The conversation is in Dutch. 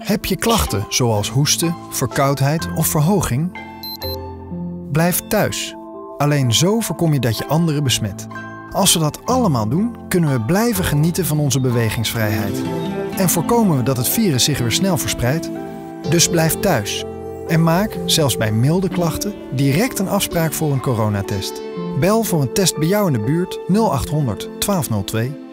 Heb je klachten zoals hoesten, verkoudheid of verhoging? Blijf thuis. Alleen zo voorkom je dat je anderen besmet. Als we dat allemaal doen, kunnen we blijven genieten van onze bewegingsvrijheid. En voorkomen we dat het virus zich weer snel verspreidt. Dus blijf thuis. En maak, zelfs bij milde klachten, direct een afspraak voor een coronatest. Bel voor een test bij jou in de buurt 0800 1202.